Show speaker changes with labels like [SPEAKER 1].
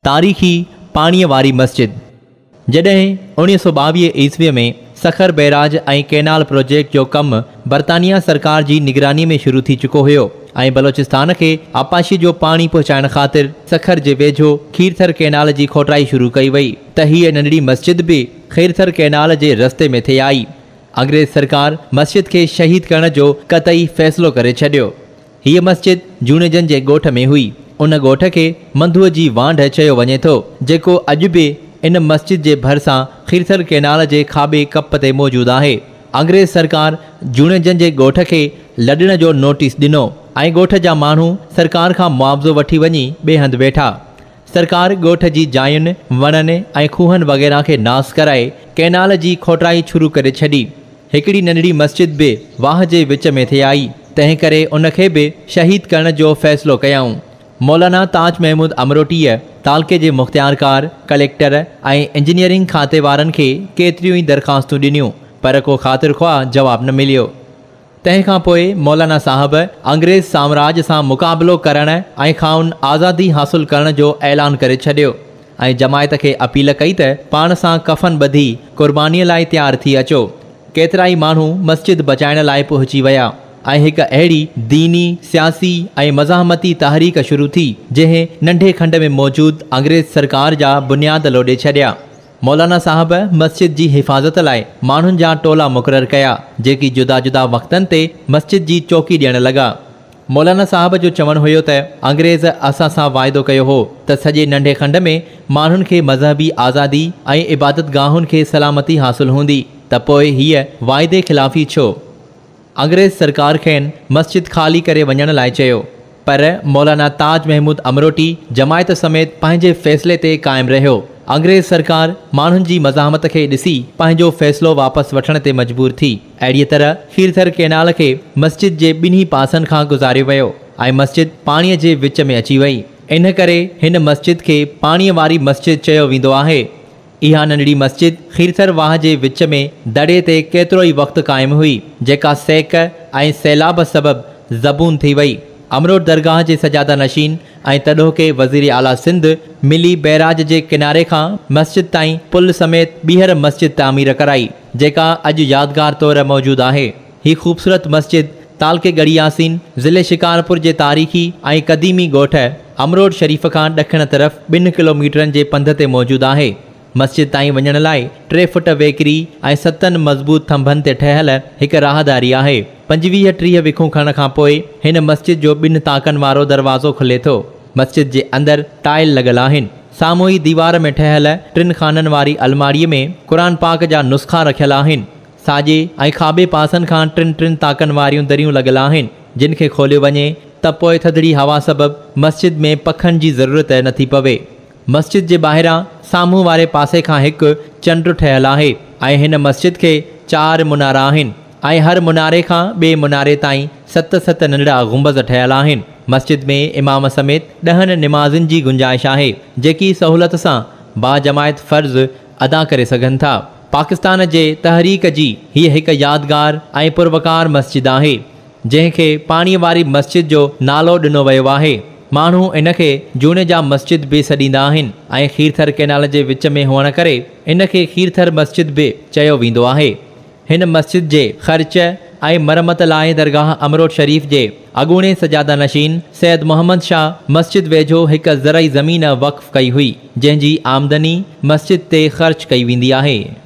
[SPEAKER 1] तारीख़ी पाणीअ वारी मस्जिद। जॾहिं 1922 ईस्वीअ में सखर बैराज ऐं कैनाल प्रोजेक्ट जो कमु बरतानिया सरकार जी निगरानी में शुरू थी चुको हुयो ऐं बलोचिस्तान खे आपाशी जो पाणी पहुचाइण ख़ातिर सखर जे वेझो खीरथर कैनाल जी खोटाई शुरू कई वई त हीअ नंढड़ी मस्जिद बि खीरथर कैनाल जे रस्ते में थे आई। अंग्रेज़ सरकार मस्जिद के शहीद करण जो कतई फ़ैसिलो करे छॾियो। हीअ मस्जिद जूनेजन जे ॻोठ में हुई। उन ॻोठ खे मंधुअ जी वांढ चयो वञे थो, जेको अॼु बि इन मस्जिद जे भरिसां खीरथर कैनाल जे खाॿे कप ते मौजूदु आहे। अंग्रेज़ सरकार जूनेजन जे ॻोठ खे लॾण जो नोटिस ॾिनो ऐं ॻोठ जा माण्हू सरकार खां मुआवज़ो वठी वञी ॿिए हंधि वेठा। सरकार ॻोठ जी जायुनि, वणनि ऐं खूहनि वग़ैरह खे नास कराए कैनाल जी खोटाई शुरू करे छॾी। हिकिड़ी नंढड़ी मस्जिद बि वाह जे विच में थे आई, तंहिं करे उन खे बि शहीद करण जो फ़ैसिलो कयऊं। मौलाना ताज महमूद अमरोटीअ तालके जे मुख़्तियारकार, कलेक्टर ऐं इंजीनियरिंग खाते वारनि खे केतिरियूं ई दरख़्वास्तूं ॾिनियूं, पर को ख़ातिर ख़्वाह जवाबु न मिलियो। तंहिंखां पोइ मौलाना साहब अंग्रेज़ साम्राज्य सां मुक़ाबिलो करण ऐं खाउन आज़ादी हासिलु करण जो ऐलान करे छॾियो ऐं जमायत खे अपील कई त पाण सां कफ़न ॿधी क़ुर्बानीअ लाइ तयारु थी अचो। केतिरा ई माण्हू मस्जिद बचाइण लाइ पहुची विया ऐं हिकु अहिड़ी दीनी, सियासी ऐं मज़ाहमती तहरीक शुरू थी जंहिं नंढे खंड में मौजूदु अंग्रेज़ सरकार जा बुनियाद लोॾे छॾिया। मौलाना साहब मस्जिद जी हिफ़ाज़त लाइ माण्हुनि जा टोला मुक़ररु कया, जेकी जुदा जुदा वक़्तनि ते मस्जिद जी चौकी ॾियण लॻा। मौलाना साहब जो चवणु हुयो त अंग्रेज़ असां सां वाइदो कयो हो त सॼे नंढे खंड में माण्हुनि खे मज़हबी आज़ादी ऐं इबादत गाहुनि खे सलामती हासिलु हूंदी, त पोइ हीअ वाइदे ख़िलाफ़ी छो? अंग्रेज़ सरकार खेनि मस्जिद ख़ाली करे वञण लाइ चयो, पर मौलाना ताज महमूद अमरोटी जमायत समेत पंहिंजे फ़ैसिले ते क़ाइमु रहियो। अंग्रेज़ सरकार माण्हुनि जी मज़ाहमत खे ॾिसी पंहिंजो फ़ैसिलो वापसि वठण ते मजबूर थी। अहिड़ीअ तरह खीरथर कैनाल खे मस्जिद जे ॿिन्ही पासनि खां गुज़ारियो वियो ऐं मस्जिद पाणीअ जे विच में अची वई। इन करे हिन मस्जिद खे पाणीअ वारी मस्जिद चयो वेंदो आहे। इहा नंढड़ी मस्जिद खीरथर वाह जे विच में दड़े ते केतिरो ई वक़्तु क़ाइमु हुई, जेका सेक ऐं सैलाब सबबि ज़बून थी वई। अमरोट दरगाह जे सजादा नशीन ऐं तॾोके वज़ीर आला सिंध मिली बैराज जे किनारे खां मस्जिद ताईं पुल समेत ॿीहर मस्जिद तामीर कराई, जेका अॼु यादगार तौरु मौजूदु आहे। ही ख़ूबसूरत मस्जिद तालके गढ़ी यासीन ज़िले शिकारपुर जे तारीख़ी ऐं क़दीमी ॻोठ अमरोट शरीफ़ खां ॾखण तरफ़ 2 किलोमीटरनि जे पंध ते मौजूदु आहे। मस्जिद ताईं वञण लाइ 3 फुट वेकिरी ऐं 7 मज़बूत थंभनि ते ठहियल हिकु राहदारी आहे। 25-30 विखूं खणण खां पोइ हिन मस्जिद जो 2 ताकनि वारो दरवाज़ो खुले थो। मस्जिद जे अंदरि टाइल लॻल आहिनि। साम्हूं ई दीवार में ठहियल 3 खाननि वारी अलमारीअ में क़ुरान पाक जा नुस्ख़ा रखियल आहिनि। साॼे ऐं खाॿे पासनि खां 3 ताकनि वारियूं दरियूं लॻल आहिनि, जिन खे खोलियो वञे त पोइ थधिड़ी हवा सबबि मस्जिद में पखनि जी ज़रूरत नथी पवे। मस्जिद जे ॿाहिरां साम्हूं वारे पासे खां हिकु चंडु ठहियल आहे ऐं हिन मस्जिद खे 4 मुनारा आहिनि ऐं हर मुनारे खां ॿिए मुनारे ताईं 7 नंढड़ा गुंबज़ ठहियल आहिनि। मस्जिद में इमाम समेत 10 निमाज़िन जी गुंजाइश आहे, जेकी सहूलत सां बाजमायत फ़र्ज़ अदा करे सघनि था। पाकिस्तान जे तहरीक जी हीअ हिकु यादगार ऐं पुरवकार मस्जिद आहे, जंहिंखे पाणीअ वारी मस्जिद जो नालो ॾिनो वियो आहे। माण्हू इन खे जूनेजा मस्जिद बि सॾींदा आहिनि ऐं खीरथर कैनाल जे विच में हुअण करे इन खे खीरथर मस्जिद बि चयो वेंदो आहे। हिन मस्जिद जे ख़र्च ऐं मरमत लाइ दरगाह अमरोट शरीफ़ जे अॻूणे सजादा नशीन सैयद मोहम्मद शाह मस्जिद वेझो हिकु ज़रई ज़मीन वक़्फ़ कई हुई, जंहिंजी आमदनी मस्जिद ते ख़र्च कई वेंदी आहे।